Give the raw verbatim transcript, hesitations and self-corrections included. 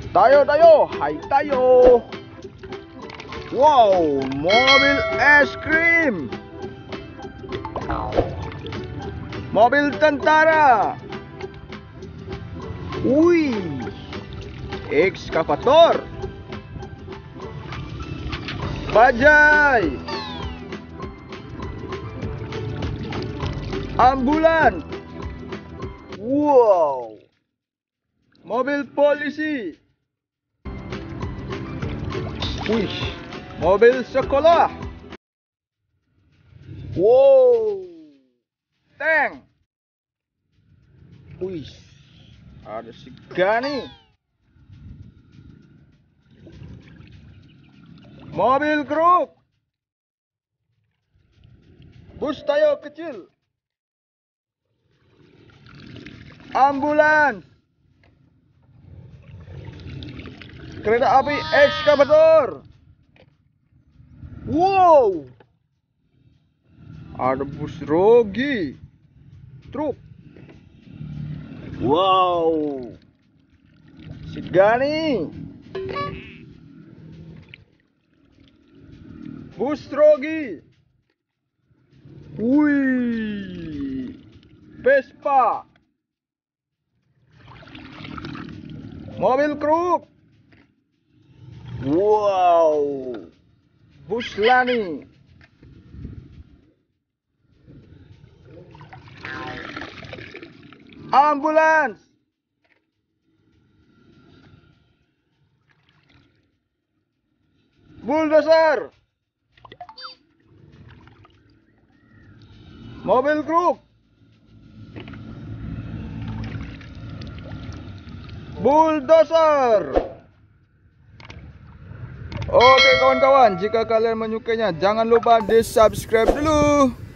Tayo, tayo, hai tayo. Wow, mobil es krim, mobil tentara. Wih, ekskavator, bajai, ambulan. Wow, mobil polisi. Wih, mobil sekolah. Wow, tank. Wih, ada si Gani. Mobil truk, bus tayo kecil, ambulans, kereta api ekskavator. Wow, ada bus rogi, truk. Wow, si Gani, bus rogi. Wih, Vespa, mobil truk. Wow, bus Lani, ambulans, bulldozer, mobil truk, bulldozer. Oke kawan-kawan, jika kalian menyukainya jangan lupa di subscribe dulu.